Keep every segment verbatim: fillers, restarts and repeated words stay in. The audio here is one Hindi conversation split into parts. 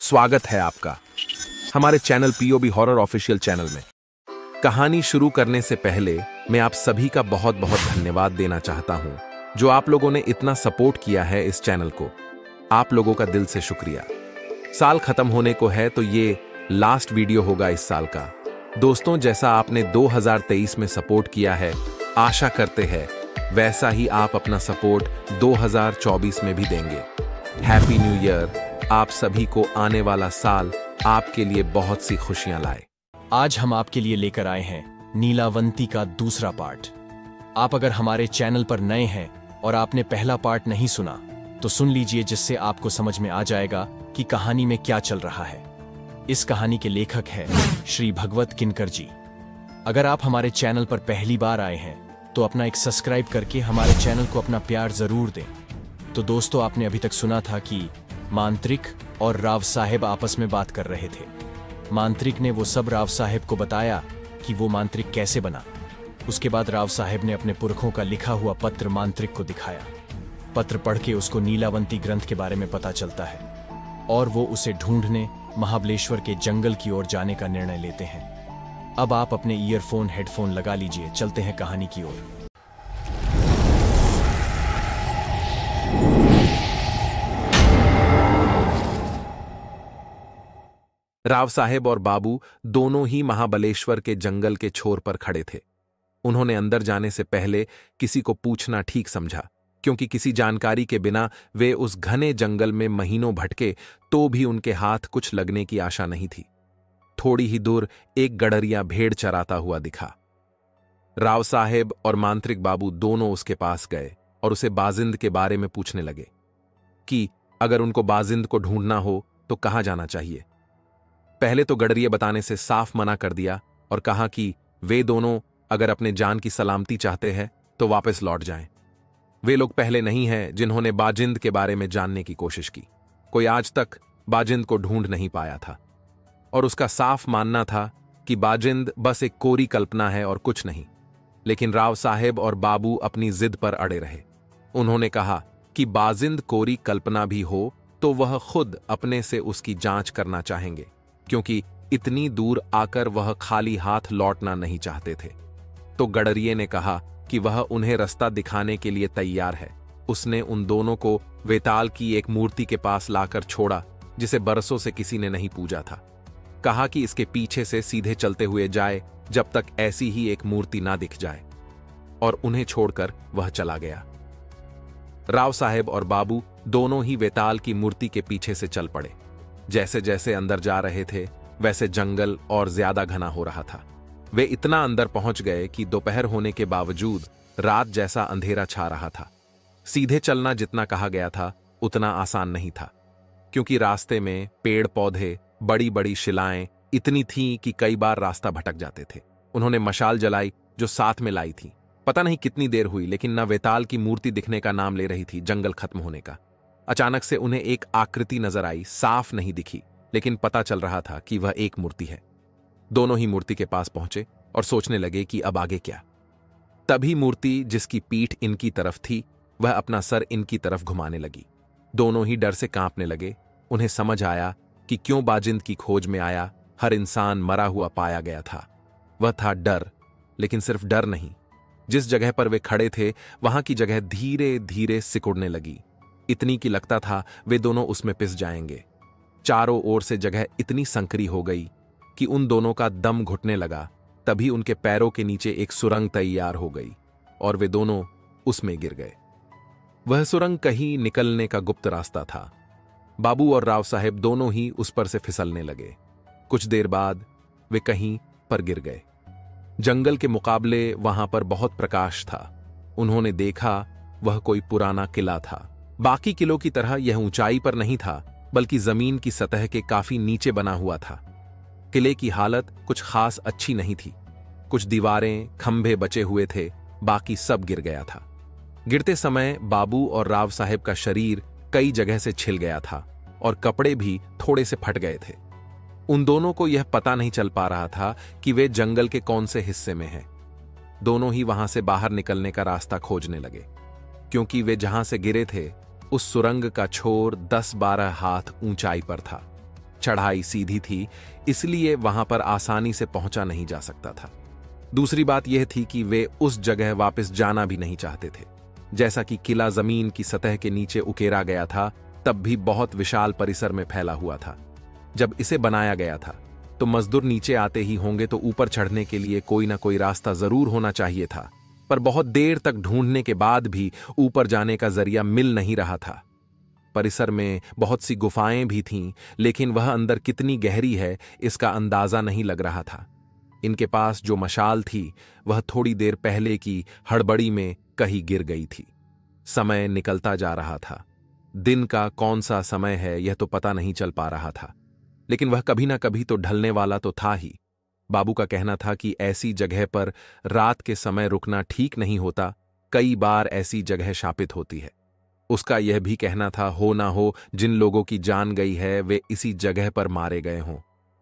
स्वागत है आपका हमारे channel POB horror official channel में। कहानी शुरू करने से पहले मैं आप सभी का बहुत बहुत धन्यवाद देना चाहता हूं, जो आप लोगों ने इतना सपोर्ट किया है इस चैनल को। आप लोगों का दिल से शुक्रिया। साल खत्म होने को है तो ये लास्ट वीडियो होगा इस साल का। दोस्तों, जैसा आपने दो हज़ार तेईस में सपोर्ट किया है, आशा करते हैं वैसा ही आप अपना सपोर्ट दो हज़ार चौबीस में भी देंगे। Happy new year. आप सभी को आने वाला साल आपके लिए बहुत सी खुशियां लाए। आज हम आपके लिए लेकर आए हैं नीलावंती का दूसरा पार्ट। आप अगर हमारे चैनल पर नए हैं और आपने पहला पार्ट नहीं सुना तो सुन लीजिए, जिससे आपको समझ में आ जाएगा कि कहानी में क्या चल रहा है। इस कहानी के लेखक है श्री भगवत किनकर जी। अगर आप हमारे चैनल पर पहली बार आए हैं तो अपना एक सब्सक्राइब करके हमारे चैनल को अपना प्यार जरूर दें। तो दोस्तों, आपने अभी तक सुना था कि मांत्रिक और राव साहेब आपस में बात कर रहे थे। मांत्रिक ने वो सब राव साहेब को बताया कि वो मांत्रिक कैसे बना। उसके बाद राव साहेब ने अपने पुरखों का लिखा हुआ पत्र मांत्रिक को दिखाया। पत्र पढ़ के उसको नीलावंती ग्रंथ के बारे में पता चलता है और वो उसे ढूंढने महाबलेश्वर के जंगल की ओर जाने का निर्णय लेते हैं। अब आप अपने ईयरफोन हेडफोन लगा लीजिए, चलते हैं कहानी की ओर। राव साहेब और बाबू दोनों ही महाबलेश्वर के जंगल के छोर पर खड़े थे। उन्होंने अंदर जाने से पहले किसी को पूछना ठीक समझा, क्योंकि किसी जानकारी के बिना वे उस घने जंगल में महीनों भटके तो भी उनके हाथ कुछ लगने की आशा नहीं थी। थोड़ी ही दूर एक गडरिया भेड़ चराता हुआ दिखा। राव साहेब और मांत्रिक बाबू दोनों उसके पास गए और उसे बाजिंद के बारे में पूछने लगे कि अगर उनको बाजिंद को ढूंढना हो तो कहां जाना चाहिए। पहले तो गडरिये बताने से साफ मना कर दिया और कहा कि वे दोनों अगर अपने जान की सलामती चाहते हैं तो वापस लौट जाएं। वे लोग पहले नहीं हैं जिन्होंने बाजिंद के बारे में जानने की कोशिश की। कोई आज तक बाजिंद को ढूंढ नहीं पाया था और उसका साफ मानना था कि बाजिंद बस एक कोरी कल्पना है और कुछ नहीं। लेकिन राव साहेब और बाबू अपनी जिद पर अड़े रहे। उन्होंने कहा कि बाजिंद कोरी कल्पना भी हो तो वह खुद अपने से उसकी जांच करना चाहेंगे, क्योंकि इतनी दूर आकर वह खाली हाथ लौटना नहीं चाहते थे। तो गडरिये ने कहा कि वह उन्हें रास्ता दिखाने के लिए तैयार है। उसने उन दोनों को वेताल की एक मूर्ति के पास लाकर छोड़ा, जिसे बरसों से किसी ने नहीं पूजा था। कहा कि इसके पीछे से सीधे चलते हुए जाए जब तक ऐसी ही एक मूर्ति ना दिख जाए, और उन्हें छोड़कर वह चला गया। राव साहेब और बाबू दोनों ही वेताल की मूर्ति के पीछे से चल पड़े। जैसे जैसे अंदर जा रहे थे वैसे जंगल और ज्यादा घना हो रहा था। वे इतना अंदर पहुंच गए कि दोपहर होने के बावजूद रात जैसा अंधेरा छा रहा था। सीधे चलना जितना कहा गया था उतना आसान नहीं था, क्योंकि रास्ते में पेड़ पौधे, बड़ी बड़ी शिलाएं इतनी थीं कि कई बार रास्ता भटक जाते थे। उन्होंने मशाल जलाई जो साथ में लाई थी। पता नहीं कितनी देर हुई, लेकिन न वेताल की मूर्ति दिखने का नाम ले रही थी जंगल खत्म होने का। अचानक से उन्हें एक आकृति नजर आई। साफ नहीं दिखी, लेकिन पता चल रहा था कि वह एक मूर्ति है। दोनों ही मूर्ति के पास पहुंचे और सोचने लगे कि अब आगे क्या। तभी मूर्ति, जिसकी पीठ इनकी तरफ थी, वह अपना सर इनकी तरफ घुमाने लगी। दोनों ही डर से कांपने लगे। उन्हें समझ आया कि क्यों बाजिंद की खोज में आया हर इंसान मरा हुआ पाया गया था। वह था डर, लेकिन सिर्फ डर नहीं। जिस जगह पर वे खड़े थे वहां की जगह धीरे धीरे सिकुड़ने लगी, इतनी कि लगता था वे दोनों उसमें पिस जाएंगे। चारों ओर से जगह इतनी संकरी हो गई कि उन दोनों का दम घुटने लगा। तभी उनके पैरों के नीचे एक सुरंग तैयार हो गई और वे दोनों उसमें गिर गए। वह सुरंग कहीं निकलने का गुप्त रास्ता था। बाबू और राव साहेब दोनों ही उस पर से फिसलने लगे। कुछ देर बाद वे कहीं पर गिर गए। जंगल के मुकाबले वहां पर बहुत प्रकाश था। उन्होंने देखा वह कोई पुराना किला था। बाकी किलों की तरह यह ऊंचाई पर नहीं था, बल्कि जमीन की सतह के काफी नीचे बना हुआ था। किले की हालत कुछ खास अच्छी नहीं थी। कुछ दीवारें, खंभे बचे हुए थे, बाकी सब गिर गया था। गिरते समय बाबू और राव साहेब का शरीर कई जगह से छिल गया था और कपड़े भी थोड़े से फट गए थे। उन दोनों को यह पता नहीं चल पा रहा था कि वे जंगल के कौन से हिस्से में हैं। दोनों ही वहां से बाहर निकलने का रास्ता खोजने लगे, क्योंकि वे जहां से गिरे थे उस सुरंग का छोर दस बारह हाथ ऊंचाई पर था। चढ़ाई सीधी थी, इसलिए वहां पर आसानी से पहुंचा नहीं जा सकता था। दूसरी बात यह थी कि वे उस जगह वापस जाना भी नहीं चाहते थे। जैसा कि किला जमीन की सतह के नीचे उकेरा गया था, तब भी बहुत विशाल परिसर में फैला हुआ था। जब इसे बनाया गया था तो मजदूर नीचे आते ही होंगे, तो ऊपर चढ़ने के लिए कोई ना कोई रास्ता जरूर होना चाहिए था। पर बहुत देर तक ढूंढने के बाद भी ऊपर जाने का जरिया मिल नहीं रहा था। परिसर में बहुत सी गुफाएं भी थीं, लेकिन वह अंदर कितनी गहरी है इसका अंदाजा नहीं लग रहा था। इनके पास जो मशाल थी वह थोड़ी देर पहले की हड़बड़ी में कहीं गिर गई थी। समय निकलता जा रहा था। दिन का कौन सा समय है यह तो पता नहीं चल पा रहा था, लेकिन वह कभी ना कभी तो ढलने वाला तो था ही। बाबू का कहना था कि ऐसी जगह पर रात के समय रुकना ठीक नहीं होता, कई बार ऐसी जगह शापित होती है। उसका यह भी कहना था, हो ना हो जिन लोगों की जान गई है वे इसी जगह पर मारे गए हों।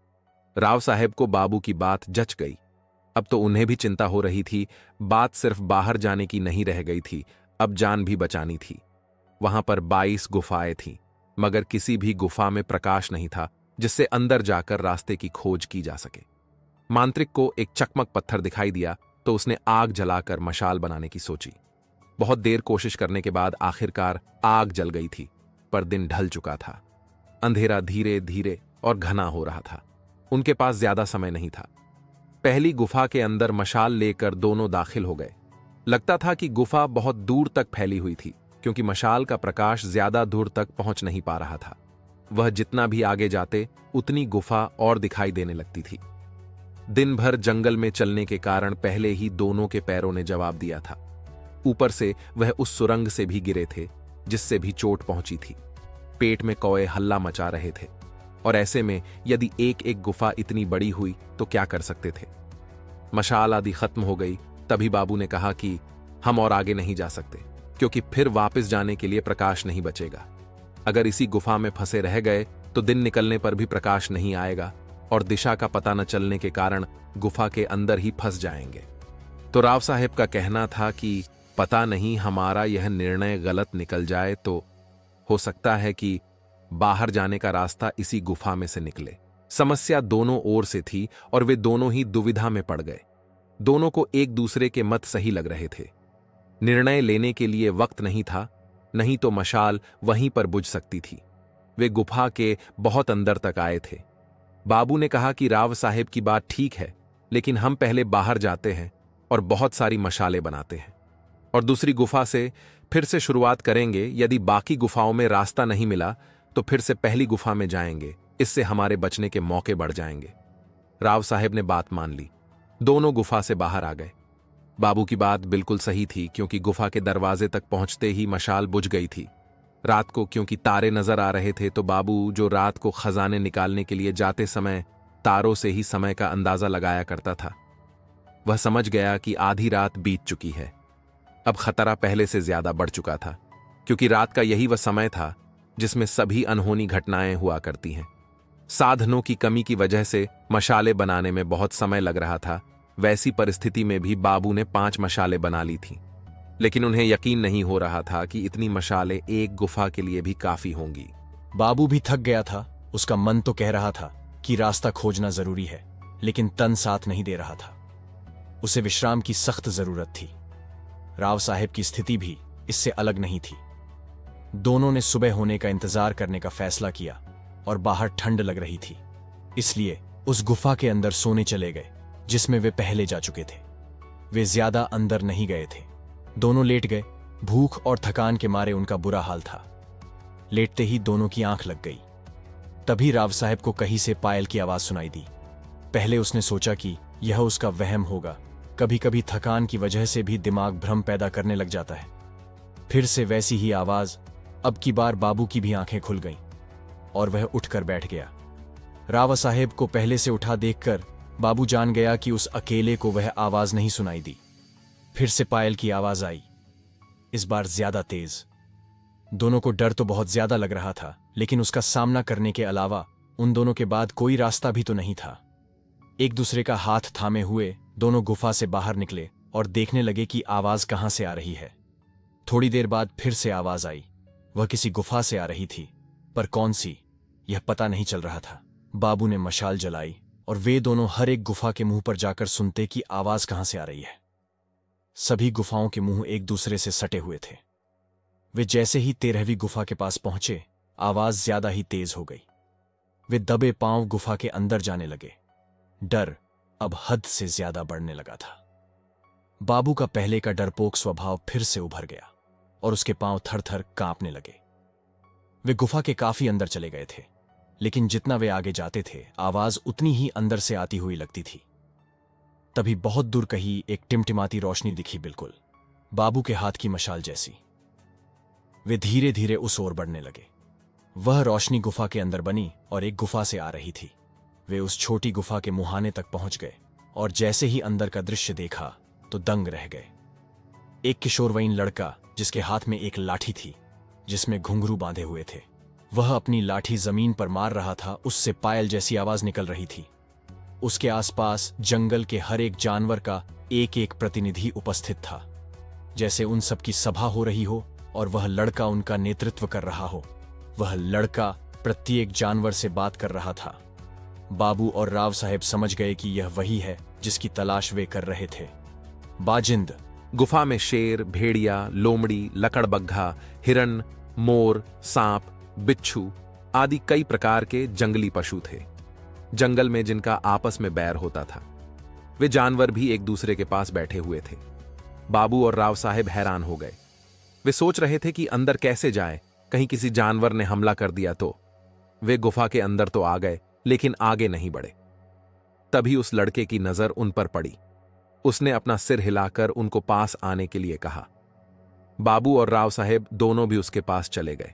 राव साहब को बाबू की बात जच गई। अब तो उन्हें भी चिंता हो रही थी। बात सिर्फ बाहर जाने की नहीं रह गई थी, अब जान भी बचानी थी। वहां पर बाईस गुफाएं थीं, मगर किसी भी गुफा में प्रकाश नहीं था जिससे अंदर जाकर रास्ते की खोज की जा सके। मांत्रिक को एक चकमक पत्थर दिखाई दिया तो उसने आग जलाकर मशाल बनाने की सोची। बहुत देर कोशिश करने के बाद आखिरकार आग जल गई थी, पर दिन ढल चुका था। अंधेरा धीरे धीरे और घना हो रहा था। उनके पास ज्यादा समय नहीं था। पहली गुफा के अंदर मशाल लेकर दोनों दाखिल हो गए। लगता था कि गुफा बहुत दूर तक फैली हुई थी, क्योंकि मशाल का प्रकाश ज्यादा दूर तक पहुंच नहीं पा रहा था। वह जितना भी आगे जाते उतनी गुफा और दिखाई देने लगती थी। दिन भर जंगल में चलने के कारण पहले ही दोनों के पैरों ने जवाब दिया था। ऊपर से वह उस सुरंग से भी गिरे थे जिससे भी चोट पहुंची थी। पेट में कौए हल्ला मचा रहे थे, और ऐसे में यदि एक एक गुफा इतनी बड़ी हुई तो क्या कर सकते थे। मशाल आदि खत्म हो गई। तभी बाबू ने कहा कि हम और आगे नहीं जा सकते, क्योंकि फिर वापस जाने के लिए प्रकाश नहीं बचेगा। अगर इसी गुफा में फंसे रह गए तो दिन निकलने पर भी प्रकाश नहीं आएगा और दिशा का पता न चलने के कारण गुफा के अंदर ही फंस जाएंगे। तो राव साहब का कहना था कि पता नहीं हमारा यह निर्णय गलत निकल जाए तो हो सकता है कि बाहर जाने का रास्ता इसी गुफा में से निकले। समस्या दोनों ओर से थी और वे दोनों ही दुविधा में पड़ गए। दोनों को एक दूसरे के मत सही लग रहे थे। निर्णय लेने के लिए वक्त नहीं था, नहीं तो मशाल वहीं पर बुझ सकती थी। वे गुफा के बहुत अंदर तक आए थे। बाबू ने कहा कि राव साहब की बात ठीक है, लेकिन हम पहले बाहर जाते हैं और बहुत सारी मशालें बनाते हैं और दूसरी गुफा से फिर से शुरुआत करेंगे। यदि बाकी गुफाओं में रास्ता नहीं मिला तो फिर से पहली गुफा में जाएंगे। इससे हमारे बचने के मौके बढ़ जाएंगे। राव साहब ने बात मान ली। दोनों गुफा से बाहर आ गए। बाबू की बात बिल्कुल सही थी, क्योंकि गुफा के दरवाजे तक पहुंचते ही मशाल बुझ गई थी। रात को क्योंकि तारे नजर आ रहे थे तो बाबू, जो रात को खजाने निकालने के लिए जाते समय तारों से ही समय का अंदाजा लगाया करता था, वह समझ गया कि आधी रात बीत चुकी है। अब खतरा पहले से ज्यादा बढ़ चुका था, क्योंकि रात का यही वह समय था जिसमें सभी अनहोनी घटनाएं हुआ करती हैं। साधनों की कमी की वजह से मशाले बनाने में बहुत समय लग रहा था। वैसी परिस्थिति में भी बाबू ने पांच मशालें बना ली थीं, लेकिन उन्हें यकीन नहीं हो रहा था कि इतनी मशालें एक गुफा के लिए भी काफी होंगी। बाबू भी थक गया था। उसका मन तो कह रहा था कि रास्ता खोजना जरूरी है, लेकिन तन साथ नहीं दे रहा था। उसे विश्राम की सख्त जरूरत थी। राव साहब की स्थिति भी इससे अलग नहीं थी। दोनों ने सुबह होने का इंतजार करने का फैसला किया और बाहर ठंड लग रही थी, इसलिए उस गुफा के अंदर सोने चले गए जिसमें वे पहले जा चुके थे। वे ज्यादा अंदर नहीं गए थे। दोनों लेट गए। भूख और थकान के मारे उनका बुरा हाल था। लेटते ही दोनों की आंख लग गई। तभी राव साहब को कहीं से पायल की आवाज सुनाई दी। पहले उसने सोचा कि यह उसका वहम होगा। कभी कभी थकान की वजह से भी दिमाग भ्रम पैदा करने लग जाता है। फिर से वैसी ही आवाज। अब की बार बाबू की भी आंखें खुल गईं और वह उठकर बैठ गया। राव साहब को पहले से उठा देखकर बाबू जान गया कि उस अकेले को वह आवाज नहीं सुनाई दी। फिर से पायल की आवाज आई, इस बार ज्यादा तेज। दोनों को डर तो बहुत ज्यादा लग रहा था, लेकिन उसका सामना करने के अलावा उन दोनों के बाद कोई रास्ता भी तो नहीं था। एक दूसरे का हाथ थामे हुए दोनों गुफा से बाहर निकले और देखने लगे कि आवाज कहां से आ रही है। थोड़ी देर बाद फिर से आवाज आई। वह किसी गुफा से आ रही थी, पर कौन सी यह पता नहीं चल रहा था। बाबू ने मशाल जलाई और वे दोनों हर एक गुफा के मुंह पर जाकर सुनते कि आवाज कहां से आ रही है। सभी गुफाओं के मुंह एक दूसरे से सटे हुए थे। वे जैसे ही तेरहवीं गुफा के पास पहुंचे, आवाज ज्यादा ही तेज हो गई। वे दबे पांव गुफा के अंदर जाने लगे। डर अब हद से ज्यादा बढ़ने लगा था। बाबू का पहले का डरपोक स्वभाव फिर से उभर गया और उसके पांव थर थर कांपने लगे। वे गुफा के काफी अंदर चले गए थे, लेकिन जितना वे आगे जाते थे, आवाज उतनी ही अंदर से आती हुई लगती थी। तभी बहुत दूर कहीं एक टिमटिमाती रोशनी दिखी, बिल्कुल बाबू के हाथ की मशाल जैसी। वे धीरे धीरे उस ओर बढ़ने लगे। वह रोशनी गुफा के अंदर बनी और एक गुफा से आ रही थी। वे उस छोटी गुफा के मुहाने तक पहुंच गए और जैसे ही अंदर का दृश्य देखा तो दंग रह गए। एक किशोरवयीन लड़का जिसके हाथ में एक लाठी थी जिसमें घुंघरू बांधे हुए थे, वह अपनी लाठी जमीन पर मार रहा था। उससे पायल जैसी आवाज निकल रही थी। उसके आसपास जंगल के हर एक जानवर का एक एक प्रतिनिधि उपस्थित था, जैसे उन सब की सभा हो रही हो और वह लड़का उनका नेतृत्व कर रहा हो। वह लड़का प्रत्येक जानवर से बात कर रहा था। बाबू और राव साहेब समझ गए कि यह वही है जिसकी तलाश वे कर रहे थे। बाजिंद। गुफा में शेर, भेड़िया, लोमड़ी, लकड़बग्घा, हिरन, मोर, सांप, बिच्छू आदि कई प्रकार के जंगली पशु थे, जंगल में जिनका आपस में बैर होता था। वे जानवर भी एक दूसरे के पास बैठे हुए थे। बाबू और राव साहेब हैरान हो गए। वे सोच रहे थे कि अंदर कैसे जाएं, कहीं किसी जानवर ने हमला कर दिया तो। वे गुफा के अंदर तो आ गए, लेकिन आगे नहीं बढ़े। तभी उस लड़के की नजर उन पर पड़ी। उसने अपना सिर हिलाकर उनको पास आने के लिए कहा। बाबू और राव साहेब दोनों भी उसके पास चले गए।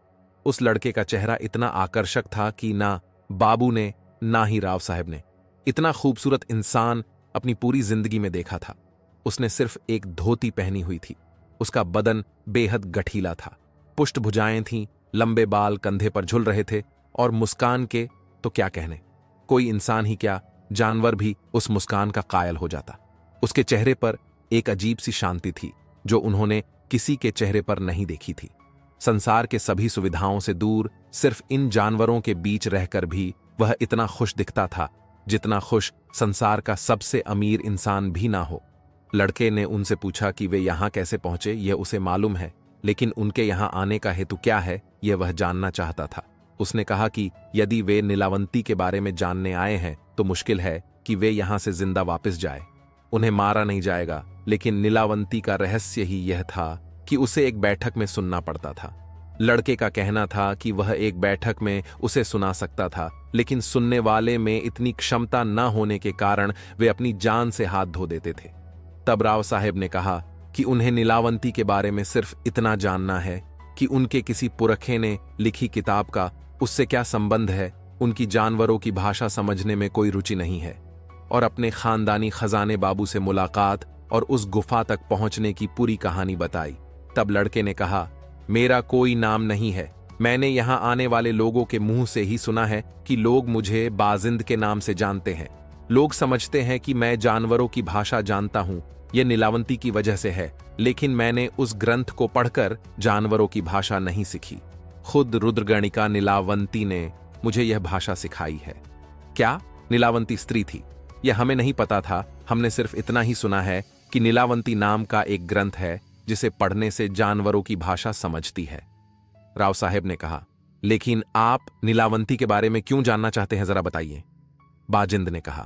उस लड़के का चेहरा इतना आकर्षक था कि ना बाबू ने ना ही राव साहेब ने इतना खूबसूरत इंसान अपनी पूरी जिंदगी में देखा था। उसने सिर्फ एक धोती पहनी हुई थी। उसका बदन बेहद गठीला था, पुष्ट भुजाएं थीं, लंबे बाल कंधे पर झुल रहे थे और मुस्कान के तो क्या कहने, कोई इंसान ही क्या, जानवर भी उस मुस्कान का कायल हो जाता। उसके चेहरे पर एक अजीब सी शांति थी जो उन्होंने किसी के चेहरे पर नहीं देखी थी। संसार के सभी सुविधाओं से दूर सिर्फ इन जानवरों के बीच रहकर भी वह इतना खुश दिखता था जितना खुश संसार का सबसे अमीर इंसान भी ना हो। लड़के ने उनसे पूछा कि वे यहां कैसे पहुंचे। यह उसे मालूम है, लेकिन उनके यहां आने का हेतु क्या है यह वह जानना चाहता था। उसने कहा कि यदि वे नीलावंती के बारे में जानने आए हैं तो मुश्किल है कि वे यहां से जिंदा वापस जाए। उन्हें मारा नहीं जाएगा, लेकिन नीलावंती का रहस्य ही यह था कि उसे एक बैठक में सुनना पड़ता था। लड़के का कहना था कि वह एक बैठक में उसे सुना सकता था, लेकिन सुनने वाले में इतनी क्षमता न होने के कारण वे अपनी जान से हाथ धो देते थे। तब राव साहेब ने कहा कि उन्हें नीलावंती के बारे में सिर्फ इतना जानना है कि उनके किसी पुरखे ने लिखी किताब का उससे क्या संबंध है। उनकी जानवरों की भाषा समझने में कोई रुचि नहीं है। और अपने खानदानी खजाने बाबू से मुलाकात और उस गुफा तक पहुंचने की पूरी कहानी बताई। तब लड़के ने कहा, मेरा कोई नाम नहीं है। मैंने यहां आने वाले लोगों के मुंह से ही सुना है कि लोग मुझे बाजिंद के नाम से जानते हैं। लोग समझते हैं कि मैं जानवरों की भाषा जानता हूं। यह नीलावंती की वजह से है, लेकिन मैंने उस ग्रंथ को पढ़कर जानवरों की भाषा नहीं सीखी। खुद रुद्रगणिका नीलावंती ने मुझे यह भाषा सिखाई है। क्या नीलावंती स्त्री थी? यह हमें नहीं पता था। हमने सिर्फ इतना ही सुना है कि नीलावंती नाम का एक ग्रंथ है जिसे पढ़ने से जानवरों की भाषा समझती है। राव साहेब ने कहा, लेकिन आप नीलावंती के बारे में क्यों जानना चाहते हैं, जरा बताइए। बाजिंद ने कहा।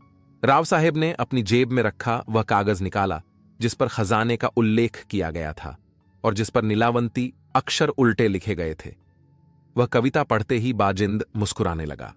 राव साहेब ने अपनी जेब में रखा वह कागज निकाला जिस पर खजाने का उल्लेख किया गया था और जिस पर नीलावंती अक्षर उल्टे लिखे गए थे। वह कविता पढ़ते ही बाजिंद मुस्कुराने लगा।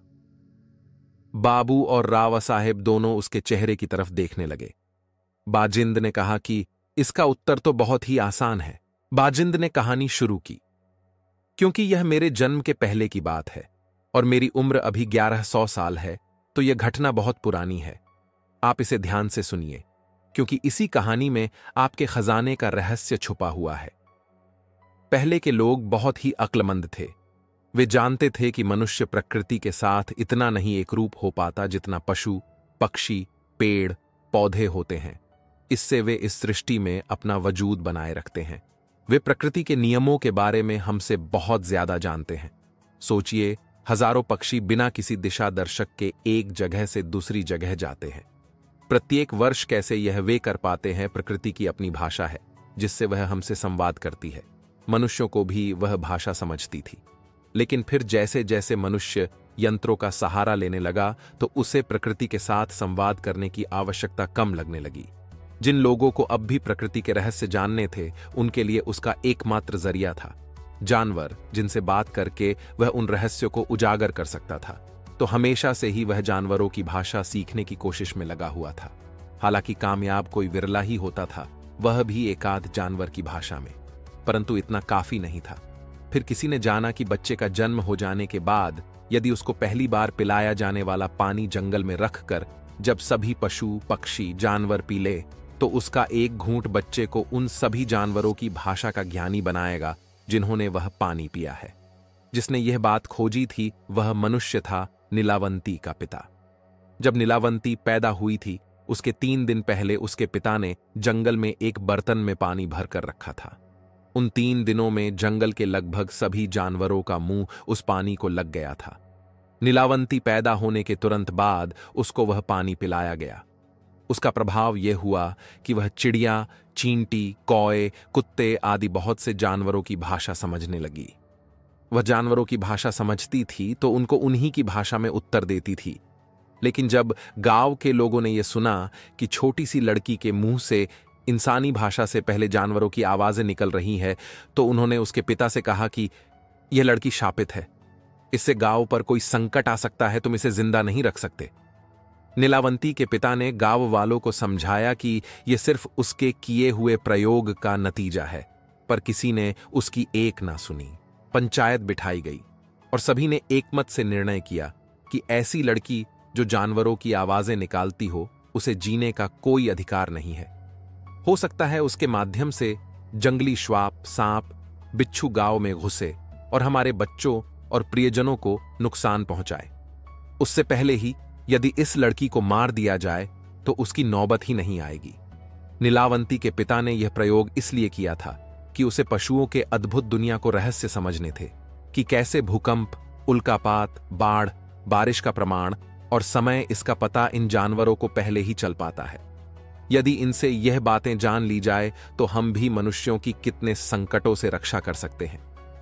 बाबू और राव साहेब दोनों उसके चेहरे की तरफ देखने लगे। बाजिंद ने कहा कि इसका उत्तर तो बहुत ही आसान है। बाजिंद ने कहानी शुरू की। क्योंकि यह मेरे जन्म के पहले की बात है और मेरी उम्र अभी ग्यारह सौ साल है, तो यह घटना बहुत पुरानी है। आप इसे ध्यान से सुनिए, क्योंकि इसी कहानी में आपके खजाने का रहस्य छुपा हुआ है। पहले के लोग बहुत ही अक्लमंद थे। वे जानते थे कि मनुष्य प्रकृति के साथ इतना नहीं एकरूप हो पाता जितना पशु, पक्षी, पेड़, पौधे होते हैं। इससे वे इस सृष्टि में अपना वजूद बनाए रखते हैं। वे प्रकृति के नियमों के बारे में हमसे बहुत ज्यादा जानते हैं। सोचिए, हजारों पक्षी बिना किसी दिशा दर्शक के एक जगह से दूसरी जगह जाते हैं। प्रत्येक वर्ष कैसे यह वे कर पाते हैं, प्रकृति की अपनी भाषा है जिससे वह हमसे संवाद करती है। मनुष्यों को भी वह भाषा समझती थी, लेकिन फिर जैसे जैसे मनुष्य यंत्रों का सहारा लेने लगा तो उसे प्रकृति के साथ संवाद करने की आवश्यकता कम लगने लगी। जिन लोगों को अब भी प्रकृति के रहस्य जानने थे, उनके लिए उसका एकमात्र जरिया था जानवर, जिनसे बात करके वह उन रहस्यों को उजागर कर सकता था। तो हमेशा से ही वह जानवरों की भाषा सीखने की कोशिश में लगा हुआ था। हालांकि कामयाब कोई विरला ही होता था, वह भी एकाध जानवर की भाषा में, परंतु इतना काफी नहीं था। फिर किसी ने जाना कि बच्चे का जन्म हो जाने के बाद यदि उसको पहली बार पिलाया जाने वाला पानी जंगल में रखकर जब सभी पशु पक्षी जानवर पी ले तो उसका एक घूंट बच्चे को उन सभी जानवरों की भाषा का ज्ञानी बनाएगा जिन्होंने वह पानी पिया है। जिसने यह बात खोजी थी वह मनुष्य था, नीलावंती का पिता। जब नीलावंती पैदा हुई थी, उसके तीन दिन पहले उसके पिता ने जंगल में एक बर्तन में पानी भरकर रखा था। उन तीन दिनों में जंगल के लगभग सभी जानवरों का मुंह उस पानी को लग गया था। नीलावंती पैदा होने के तुरंत बाद उसको वह पानी पिलाया गया। उसका प्रभाव यह हुआ कि वह चिड़िया, चींटी, कौए, कुत्ते आदि बहुत से जानवरों की भाषा समझने लगी। वह जानवरों की भाषा समझती थी तो उनको उन्हीं की भाषा में उत्तर देती थी। लेकिन जब गांव के लोगों ने यह सुना कि छोटी सी लड़की के मुंह से इंसानी भाषा से पहले जानवरों की आवाजें निकल रही है, तो उन्होंने उसके पिता से कहा कि यह लड़की शापित है, इससे गांव पर कोई संकट आ सकता है, तुम इसे जिंदा नहीं रख सकते। नीलावंती के पिता ने गांव वालों को समझाया कि यह सिर्फ उसके किए हुए प्रयोग का नतीजा है, पर किसी ने उसकी एक ना सुनी। पंचायत बिठाई गई और सभी ने एकमत से निर्णय किया कि ऐसी लड़की जो जानवरों की आवाजें निकालती हो, उसे जीने का कोई अधिकार नहीं है। हो सकता है उसके माध्यम से जंगली श्वाप, सांप, बिच्छू गांव में घुसे और हमारे बच्चों और प्रियजनों को नुकसान पहुंचाए। उससे पहले ही यदि इस लड़की को मार दिया जाए तो उसकी नौबत ही नहीं आएगी। नीलावंती के पिता ने यह प्रयोग इसलिए किया था कि उसे पशुओं के अद्भुत दुनिया को रहस्य समझने थे कि कैसे भूकंप, उल्कापात, बाढ़, बारिश का प्रमाण और समय, इसका पता इन जानवरों को पहले ही चल पाता है। यदि इनसे यह बातें जान ली जाए तो हम भी मनुष्यों की कितने संकटों से रक्षा कर सकते हैं।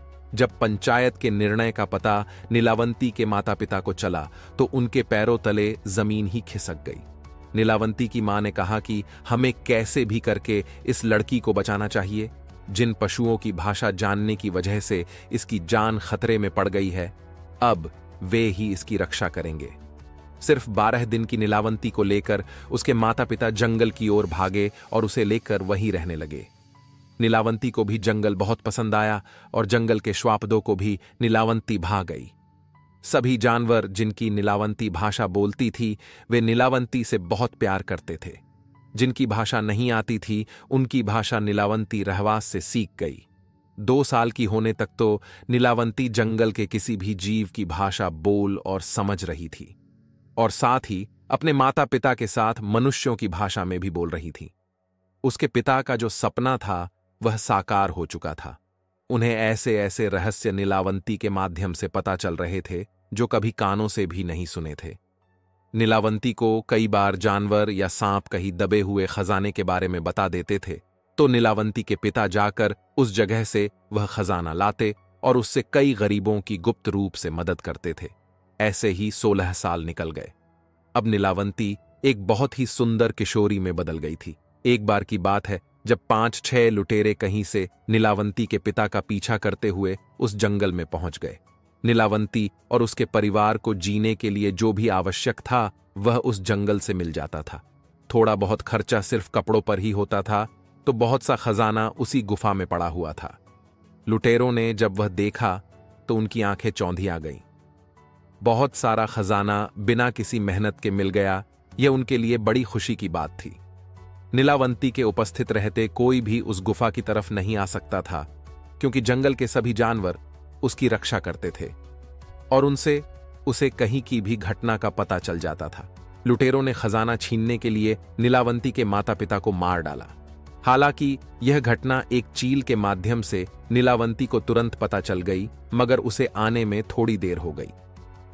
जब पंचायत के निर्णय का पता नीलावंती के माता पिता को चला तो उनके पैरों तले जमीन ही खिसक गई। नीलावंती की मां ने कहा कि हमें कैसे भी करके इस लड़की को बचाना चाहिए। जिन पशुओं की भाषा जानने की वजह से इसकी जान खतरे में पड़ गई है, अब वे ही इसकी रक्षा करेंगे। सिर्फ बारह दिन की नीलावंती को लेकर उसके माता पिता जंगल की ओर भागे और उसे लेकर वहीं रहने लगे। नीलावंती को भी जंगल बहुत पसंद आया और जंगल के श्वापदों को भी नीलावंती भा गई। सभी जानवर जिनकी नीलावंती भाषा बोलती थी, वे नीलावंती से बहुत प्यार करते थे। जिनकी भाषा नहीं आती थी, उनकी भाषा नीलावंती रहवास से सीख गई। दो साल की होने तक तो नीलावंती जंगल के किसी भी जीव की भाषा बोल और समझ रही थी और साथ ही अपने माता पिता के साथ मनुष्यों की भाषा में भी बोल रही थी। उसके पिता का जो सपना था वह साकार हो चुका था। उन्हें ऐसे ऐसे रहस्य नीलावंती के माध्यम से पता चल रहे थे जो कभी कानों से भी नहीं सुने थे। नीलावंती को कई बार जानवर या सांप कहीं दबे हुए खजाने के बारे में बता देते थे, तो नीलावंती के पिता जाकर उस जगह से वह खजाना लाते और उससे कई गरीबों की गुप्त रूप से मदद करते थे। ऐसे ही सोलह साल निकल गए। अब नीलावंती एक बहुत ही सुंदर किशोरी में बदल गई थी। एक बार की बात है जब पांच छह लुटेरे कहीं से नीलावंती के पिता का पीछा करते हुए उस जंगल में पहुंच गए। नीलावंती और उसके परिवार को जीने के लिए जो भी आवश्यक था वह उस जंगल से मिल जाता था। थोड़ा बहुत खर्चा सिर्फ कपड़ों पर ही होता था, तो बहुत सा खजाना उसी गुफा में पड़ा हुआ था। लुटेरों ने जब वह देखा तो उनकी आंखें चौंधी आ गईं। बहुत सारा खजाना बिना किसी मेहनत के मिल गया, यह उनके लिए बड़ी खुशी की बात थी। नीलावंती के उपस्थित रहते कोई भी उस गुफा की तरफ नहीं आ सकता था, क्योंकि जंगल के सभी जानवर उसकी रक्षा करते थे और उनसे उसे कहीं की भी घटना का पता चल जाता था। लुटेरों ने खजाना छीनने के लिए नीलावंती के माता पिता को मार डाला। हालांकि यह घटना एक चील के माध्यम से नीलावंती को तुरंत पता चल गई, मगर उसे आने में थोड़ी देर हो गई।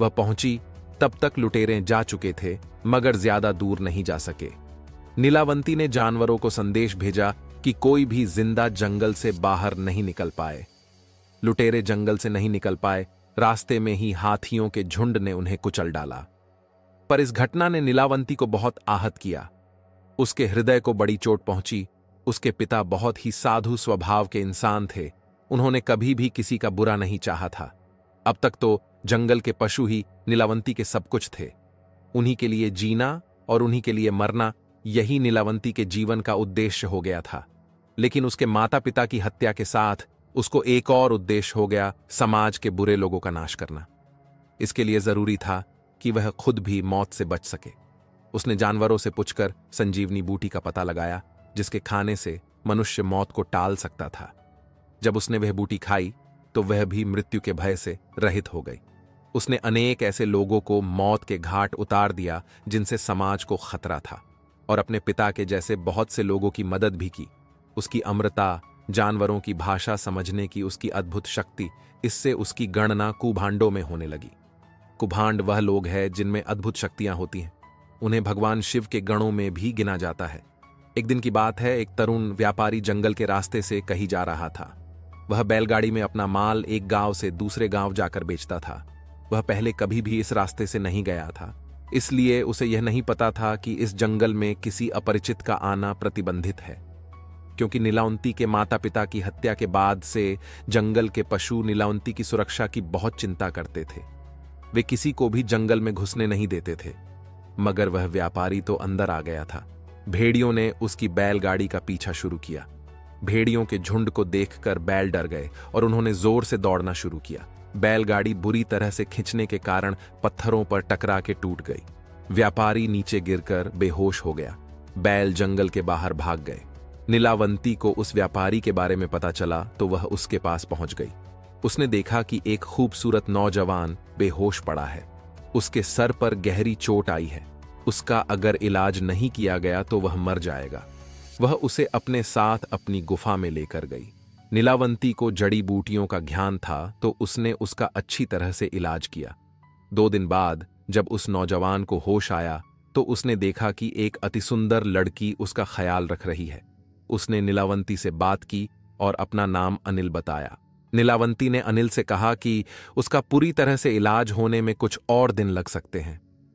वह पहुंची तब तक लुटेरे जा चुके थे, मगर ज्यादा दूर नहीं जा सके। नीलावंती ने जानवरों को संदेश भेजा कि कोई भी जिंदा जंगल से बाहर नहीं निकल पाए। लुटेरे जंगल से नहीं निकल पाए, रास्ते में ही हाथियों के झुंड ने उन्हें कुचल डाला। पर इस घटना ने नीलावंती को बहुत आहत किया। उसके हृदय को बड़ी चोट पहुंची। उसके पिता बहुत ही साधु स्वभाव के इंसान थे। उन्होंने कभी भी किसी का बुरा नहीं चाहा था। अब तक तो जंगल के पशु ही नीलावंती के सब कुछ थे। उन्हीं के लिए जीना और उन्हीं के लिए मरना, यही नीलावंती के जीवन का उद्देश्य हो गया था। लेकिन उसके माता पिता की हत्या के साथ उसको एक और उद्देश्य हो गया, समाज के बुरे लोगों का नाश करना। इसके लिए जरूरी था कि वह खुद भी मौत से बच सके। उसने जानवरों से पूछकर संजीवनी बूटी का पता लगाया, जिसके खाने से मनुष्य मौत को टाल सकता था। जब उसने वह बूटी खाई तो वह भी मृत्यु के भय से रहित हो गई। उसने अनेक ऐसे लोगों को मौत के घाट उतार दिया जिनसे समाज को खतरा था, और अपने पिता के जैसे बहुत से लोगों की मदद भी की। उसकी अमरता, जानवरों की भाषा समझने की उसकी अद्भुत शक्ति, इससे उसकी गणना कुभांडों में होने लगी। कुभांड वह लोग हैं जिनमें अद्भुत शक्तियां होती हैं। उन्हें भगवान शिव के गणों में भी गिना जाता है। एक दिन की बात है, एक तरुण व्यापारी जंगल के रास्ते से कहीं जा रहा था। वह बैलगाड़ी में अपना माल एक गांव से दूसरे गांव जाकर बेचता था। वह पहले कभी भी इस रास्ते से नहीं गया था, इसलिए उसे यह नहीं पता था कि इस जंगल में किसी अपरिचित का आना प्रतिबंधित है। क्योंकि नीलावंती के माता पिता की हत्या के बाद से जंगल के पशु नीलावंती की सुरक्षा की बहुत चिंता करते थे। वे किसी को भी जंगल में घुसने नहीं देते थे। मगर वह व्यापारी तो अंदर आ गया था। भेड़ियों ने उसकी बैलगाड़ी का पीछा शुरू किया। भेड़ियों के झुंड को देखकर बैल डर गए और उन्होंने जोर से दौड़ना शुरू किया। बैलगाड़ी बुरी तरह से खिंचने के कारण पत्थरों पर टकरा के टूट गई। व्यापारी नीचे गिरकर बेहोश हो गया। बैल जंगल के बाहर भाग गए। नीलावंती को उस व्यापारी के बारे में पता चला तो वह उसके पास पहुंच गई। उसने देखा कि एक खूबसूरत नौजवान बेहोश पड़ा है। उसके सर पर गहरी चोट आई है। उसका अगर इलाज नहीं किया गया तो वह मर जाएगा। वह उसे अपने साथ अपनी गुफा में लेकर गई। नीलावंती को जड़ी बूटियों का ज्ञान था तो उसने उसका अच्छी तरह से इलाज किया। दो दिन बाद जब उस नौजवान को होश आया तो उसने देखा कि एक अतिसुंदर लड़की उसका ख्याल रख रही है। उसने नीलावंती से बात की और अपना नाम अनिल बताया। नीलावंती ने अनिल से कहा कि उसका पूरी तरह से इलाज होने में कुछ और दिन लग सकते हैं।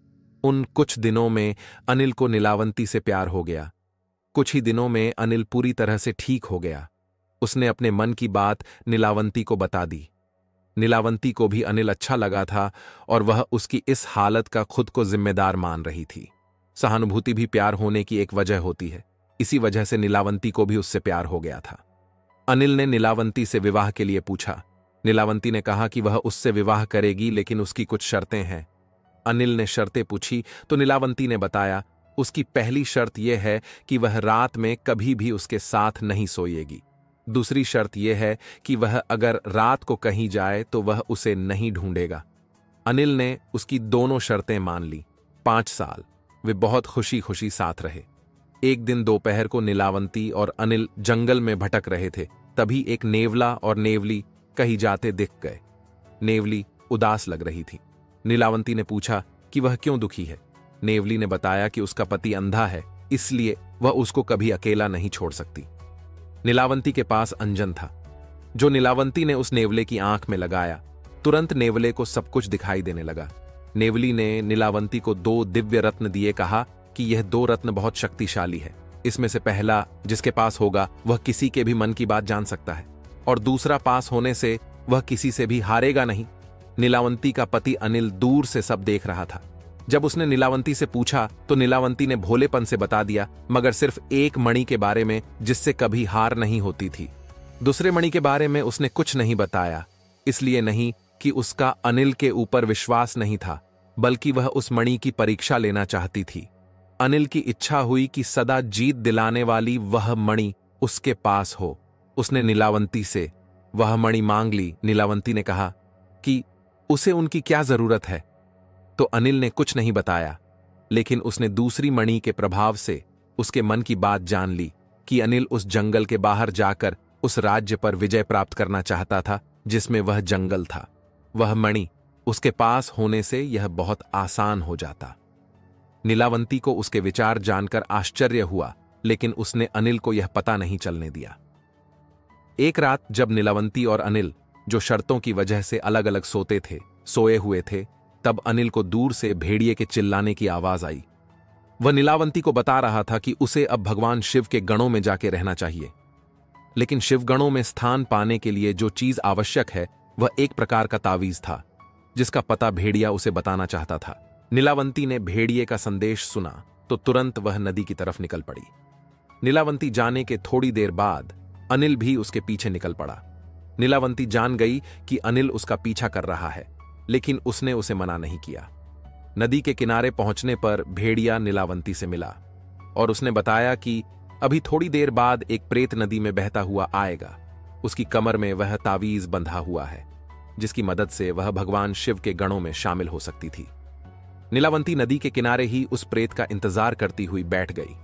उन कुछ दिनों में अनिल को नीलावंती से प्यार हो गया। कुछ ही दिनों में अनिल पूरी तरह से ठीक हो गया। उसने अपने मन की बात नीलावंती को बता दी। नीलावंती को भी अनिल अच्छा लगा था और वह उसकी इस हालत का खुद को जिम्मेदार मान रही थी। सहानुभूति भी प्यार होने की एक वजह होती है। इसी वजह से नीलावंती को भी उससे प्यार हो गया था। अनिल ने नीलावंती से विवाह के लिए पूछा। नीलावंती ने कहा कि वह उससे विवाह करेगी, लेकिन उसकी कुछ शर्तें हैं। अनिल ने शर्तें पूछी तो नीलावंती ने बताया, उसकी पहली शर्त यह है कि वह रात में कभी भी उसके साथ नहीं सोएगी। दूसरी शर्त यह है कि वह अगर रात को कहीं जाए तो वह उसे नहीं ढूंढेगा। अनिल ने उसकी दोनों शर्तें मान ली। पांच साल वे बहुत खुशी खुशी साथ रहे। एक दिन दोपहर को नीलावंती और अनिल जंगल में भटक रहे थे। तभी एक नेवला और नेवली कहीं जाते दिख गए। नेवली उदास लग रही थी। नीलावंती ने पूछा कि वह क्यों दुखी है। नेवली ने बताया कि उसका पति अंधा है, इसलिए वह उसको कभी अकेला नहीं छोड़ सकती। नीलावंती के पास अंजन था, जो नीलावंती ने उस नेवले की आंख में लगाया। तुरंत नेवले को सब कुछ दिखाई देने लगा। नेवली ने नीलावंती को दो दिव्य रत्न दिए, कहा कि यह दो रत्न बहुत शक्तिशाली है। इसमें से पहला जिसके पास होगा वह किसी के भी मन की बात जान सकता है, और दूसरा पास होने से वह किसी से भी हारेगा नहीं। नीलावंती का पति अनिल दूर से सब देख रहा था। जब उसने नीलावंती से पूछा तो नीलावंती ने भोलेपन से बता दिया, मगर सिर्फ एक मणि के बारे में जिससे कभी हार नहीं होती थी। दूसरे मणि के बारे में उसने कुछ नहीं बताया। इसलिए नहीं कि उसका अनिल के ऊपर विश्वास नहीं था, बल्कि वह उस मणि की परीक्षा लेना चाहती थी। अनिल की इच्छा हुई कि सदा जीत दिलाने वाली वह मणि उसके पास हो। उसने नीलावंती से वह मणि मांग ली। नीलावंती ने कहा कि उसे उनकी क्या जरूरत है, तो अनिल ने कुछ नहीं बताया। लेकिन उसने दूसरी मणि के प्रभाव से उसके मन की बात जान ली कि अनिल उस जंगल के बाहर जाकर उस राज्य पर विजय प्राप्त करना चाहता था जिसमें वह जंगल था। वह मणि उसके पास होने से यह बहुत आसान हो जाता। नीलावंती को उसके विचार जानकर आश्चर्य हुआ, लेकिन उसने अनिल को यह पता नहीं चलने दिया। एक रात जब नीलावंती और अनिल, जो शर्तों की वजह से अलग अलग सोते थे, सोए हुए थे, तब अनिल को दूर से भेड़िए के चिल्लाने की आवाज आई। वह नीलावंती को बता रहा था कि उसे अब भगवान शिव के गणों में जाके रहना चाहिए। लेकिन शिवगणों में स्थान पाने के लिए जो चीज आवश्यक है वह एक प्रकार का तावीज था, जिसका पता भेड़िया उसे बताना चाहता था। नीलावंती ने भेड़िए का संदेश सुना तो तुरंत वह नदी की तरफ निकल पड़ी। नीलावंती जाने के थोड़ी देर बाद अनिल भी उसके पीछे निकल पड़ा। नीलावंती जान गई कि अनिल उसका पीछा कर रहा है, लेकिन उसने उसे मना नहीं किया। नदी के किनारे पहुंचने पर भेड़िया नीलावंती से मिला और उसने बताया कि अभी थोड़ी देर बाद एक प्रेत नदी में बहता हुआ आएगा। उसकी कमर में वह तावीज बंधा हुआ है, जिसकी मदद से वह भगवान शिव के गणों में शामिल हो सकती थी। नीलावंती नदी के किनारे ही उस प्रेत का इंतजार करती हुई बैठ गई।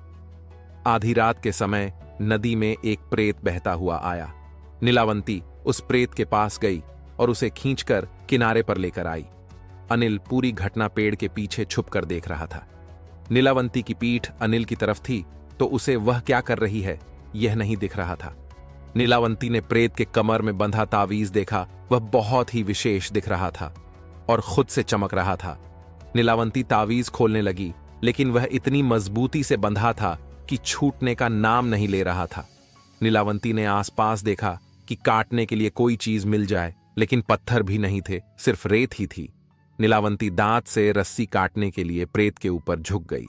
आधी रात के समय नदी में एक प्रेत बहता हुआ आया। नीलावंती उस प्रेत के पास गई और उसे खींचकर किनारे पर लेकर आई। अनिल पूरी घटना पेड़ के पीछे छुपकर देख रहा था। नीलावंती की पीठ अनिल की तरफ थी, तो उसे वह क्या कर रही है यह नहीं दिख रहा था। नीलावंती ने प्रेत के कमर में बंधा तावीज देखा। वह बहुत ही विशेष दिख रहा था और खुद से चमक रहा था। नीलावंती तावीज खोलने लगी, लेकिन वह इतनी मजबूती से बंधा था कि छूटने का नाम नहीं ले रहा था। नीलावंती ने आसपास देखा कि काटने के लिए कोई चीज मिल जाए, लेकिन पत्थर भी नहीं थे, सिर्फ रेत ही थी। नीलावंती दांत से रस्सी काटने के लिए प्रेत के ऊपर झुक गई।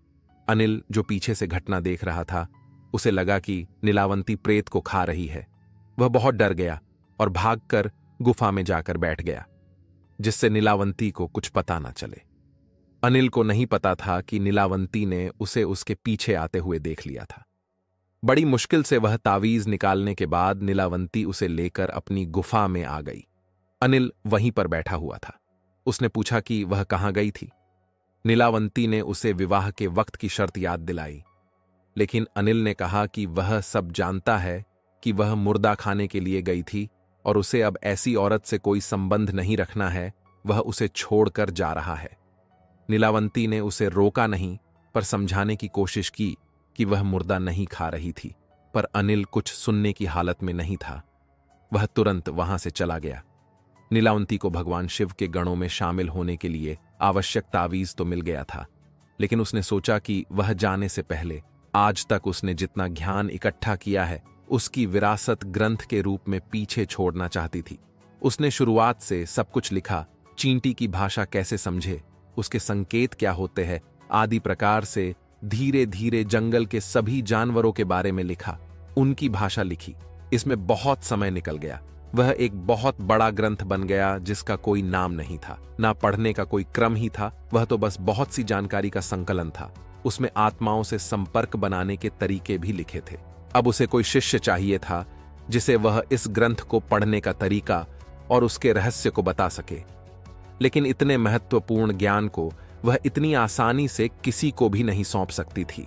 अनिल, जो पीछे से घटना देख रहा था, उसे लगा कि नीलावंती प्रेत को खा रही है। वह बहुत डर गया और भागकर गुफा में जाकर बैठ गया, जिससे नीलावंती को कुछ पता न चले। अनिल को नहीं पता था कि नीलावंती ने उसे उसके पीछे आते हुए देख लिया था। बड़ी मुश्किल से वह तावीज निकालने के बाद नीलावंती उसे लेकर अपनी गुफा में आ गई। अनिल वहीं पर बैठा हुआ था। उसने पूछा कि वह कहाँ गई थी। नीलावंती ने उसे विवाह के वक्त की शर्त याद दिलाई, लेकिन अनिल ने कहा कि वह सब जानता है कि वह मुर्दा खाने के लिए गई थी और उसे अब ऐसी औरत से कोई संबंध नहीं रखना है। वह उसे छोड़कर जा रहा है। नीलावंती ने उसे रोका नहीं, पर समझाने की कोशिश की कि वह मुर्दा नहीं खा रही थी, पर अनिल कुछ सुनने की हालत में नहीं था। वह तुरंत वहां से चला गया। नीलावंती को भगवान शिव के गणों में शामिल होने के लिए आवश्यक तावीज तो मिल गया था, लेकिन उसने सोचा कि वह जाने से पहले आज तक उसने जितना ज्ञान इकट्ठा किया है उसकी विरासत ग्रंथ के रूप में पीछे छोड़ना चाहती थी। उसने शुरुआत से सब कुछ लिखा, चींटी की भाषा कैसे समझे, उसके संकेत क्या होते हैं आदि प्रकार से धीरे धीरे जंगल के सभी जानवरों के बारे में लिखा, उनकी भाषा लिखी। इसमें बहुत समय निकल गया। वह एक बहुत बड़ा ग्रंथ बन गया जिसका कोई नाम नहीं था, ना पढ़ने का कोई क्रम ही था। वह तो बस बहुत सी जानकारी का संकलन था। उसमें आत्माओं से संपर्क बनाने के तरीके भी लिखे थे। अब उसे कोई शिष्य चाहिए था जिसे वह इस ग्रंथ को पढ़ने का तरीका और उसके रहस्य को बता सके। लेकिन इतने महत्वपूर्ण ज्ञान को वह इतनी आसानी से किसी को भी नहीं सौंप सकती थी।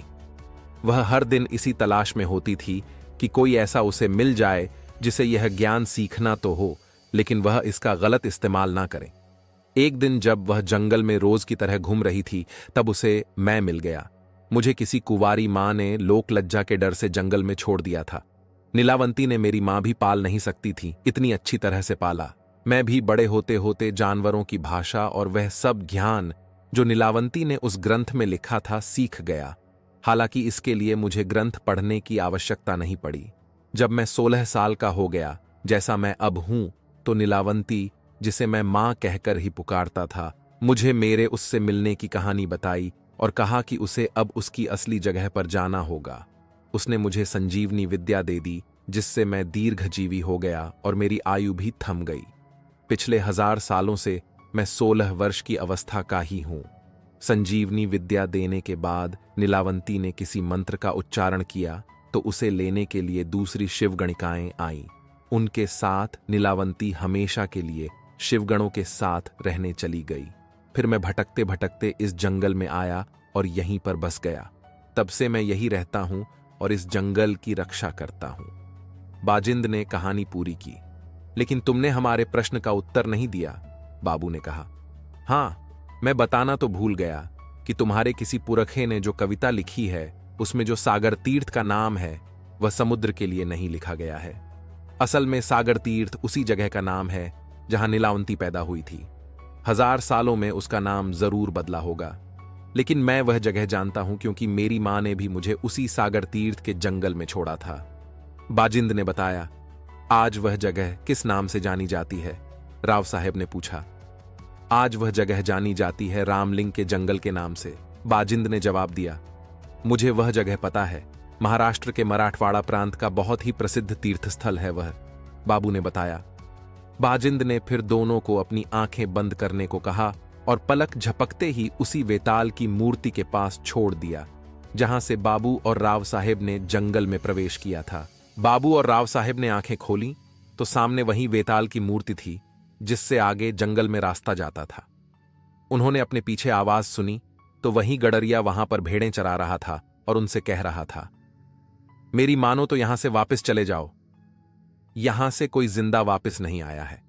वह हर दिन इसी तलाश में होती थी कि कोई ऐसा उसे मिल जाए जिसे यह ज्ञान सीखना तो हो, लेकिन वह इसका गलत इस्तेमाल ना करे। एक दिन जब वह जंगल में रोज की तरह घूम रही थी, तब उसे मैं मिल गया। मुझे किसी कुंवारी माँ ने लोक लज्जा के डर से जंगल में छोड़ दिया था। नीलावंती ने मेरी माँ भी पाल नहीं सकती थी, इतनी अच्छी तरह से पाला। मैं भी बड़े होते होते जानवरों की भाषा और वह सब ज्ञान जो नीलावंती ने उस ग्रंथ में लिखा था सीख गया। हालांकि इसके लिए मुझे ग्रंथ पढ़ने की आवश्यकता नहीं पड़ी। जब मैं सोलह साल का हो गया, जैसा मैं अब हूं, तो नीलावंती, जिसे मैं मां कहकर ही पुकारता था, मुझे मेरे उससे मिलने की कहानी बताई और कहा कि उसे अब उसकी असली जगह पर जाना होगा। उसने मुझे संजीवनी विद्या दे दी, जिससे मैं दीर्घजीवी हो गया और मेरी आयु भी थम गई। पिछले हजार सालों से मैं सोलह वर्ष की अवस्था का ही हूं। संजीवनी विद्या देने के बाद नीलावंती ने किसी मंत्र का उच्चारण किया तो उसे लेने के लिए दूसरी शिवगणिकाएं आईं। उनके साथ नीलावंती हमेशा के लिए शिवगणों के साथ रहने चली गई। फिर मैं भटकते भटकते इस जंगल में आया और यहीं पर बस गया। तब से मैं यही रहता हूं और इस जंगल की रक्षा करता हूं। बाजिंद ने कहानी पूरी की। लेकिन तुमने हमारे प्रश्न का उत्तर नहीं दिया। बाबू ने कहा। हाँ, मैं बताना तो भूल गया कि तुम्हारे किसी पुरखे ने जो कविता लिखी है उसमें जो सागर तीर्थ का नाम है वह समुद्र के लिए नहीं लिखा गया है। असल में सागर तीर्थ उसी जगह का नाम है जहां नीलावंती पैदा हुई थी। हजार सालों में उसका नाम जरूर बदला होगा, लेकिन मैं वह जगह जानता हूं क्योंकि मेरी मां ने भी मुझे उसी सागर तीर्थ के जंगल में छोड़ा था। बाजिंद ने बताया। आज वह जगह किस नाम से जानी जाती है? राव साहेब ने पूछा। आज वह जगह जानी जाती है रामलिंग के जंगल के नाम से, बाजिंद ने जवाब दिया। मुझे वह जगह पता है, महाराष्ट्र के मराठवाड़ा प्रांत का बहुत ही प्रसिद्ध तीर्थस्थल है वह, बाबू ने बताया। बाजिंद ने फिर दोनों को अपनी आंखें बंद करने को कहा और पलक झपकते ही उसी वेताल की मूर्ति के पास छोड़ दिया जहां से बाबू और राव साहेब ने जंगल में प्रवेश किया था। बाबू और राव साहेब ने आंखें खोली तो सामने वही वेताल की मूर्ति थी जिससे आगे जंगल में रास्ता जाता था। उन्होंने अपने पीछे आवाज सुनी तो वही गडरिया वहां पर भेड़ें चरा रहा था और उनसे कह रहा था, मेरी मानो तो यहां से वापस चले जाओ, यहां से कोई जिंदा वापस नहीं आया है।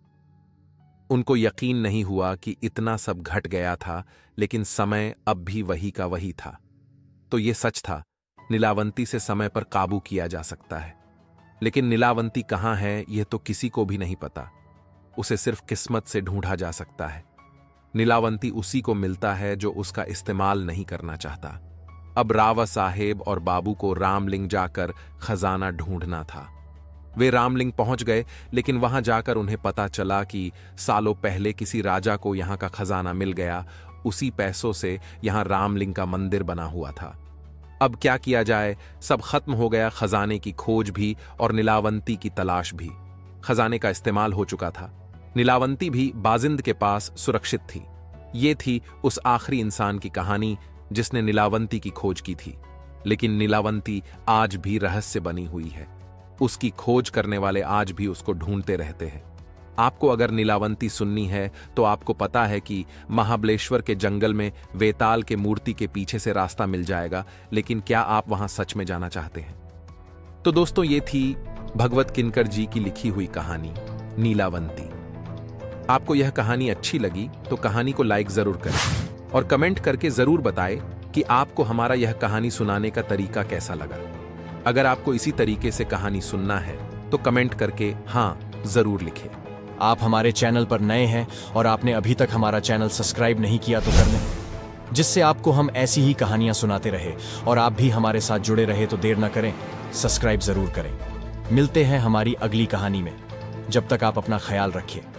उनको यकीन नहीं हुआ कि इतना सब घट गया था, लेकिन समय अब भी वही का वही था। तो ये सच था, नीलावंती से समय पर काबू किया जा सकता है। लेकिन नीलावंती कहां है यह तो किसी को भी नहीं पता, उसे सिर्फ किस्मत से ढूंढा जा सकता है। नीलावंती उसी को मिलता है जो उसका इस्तेमाल नहीं करना चाहता। अब राव साहेब और बाबू को रामलिंग जाकर खजाना ढूंढना था। वे रामलिंग पहुंच गए, लेकिन वहां जाकर उन्हें पता चला कि सालों पहले किसी राजा को यहां का खजाना मिल गया। उसी पैसों से यहां रामलिंग का मंदिर बना हुआ था। अब क्या किया जाए, सब खत्म हो गया, खजाने की खोज भी और नीलावंती की तलाश भी। खजाने का इस्तेमाल हो चुका था, नीलावंती भी बाजिंद के पास सुरक्षित थी। ये थी उस आखिरी इंसान की कहानी जिसने नीलावंती की खोज की थी। लेकिन नीलावंती आज भी रहस्य बनी हुई है, उसकी खोज करने वाले आज भी उसको ढूंढते रहते हैं। आपको अगर नीलावंती सुननी है तो आपको पता है कि महाबलेश्वर के जंगल में वेताल के मूर्ति के पीछे से रास्ता मिल जाएगा, लेकिन क्या आप वहां सच में जाना चाहते हैं? तो दोस्तों, ये थी भगवत किनकर जी की लिखी हुई कहानी नीलावंती। आपको यह कहानी अच्छी लगी तो कहानी को लाइक जरूर करें और कमेंट करके जरूर बताएं कि आपको हमारा यह कहानी सुनाने का तरीका कैसा लगा। अगर आपको इसी तरीके से कहानी सुनना है तो कमेंट करके हाँ जरूर लिखें। आप हमारे चैनल पर नए हैं और आपने अभी तक हमारा चैनल सब्सक्राइब नहीं किया तो कर लें, जिससे आपको हम ऐसी ही कहानियां सुनाते रहे और आप भी हमारे साथ जुड़े रहे। तो देर न करें, सब्सक्राइब जरूर करें। मिलते हैं हमारी अगली कहानी में। जब तक आप अपना ख्याल रखिए।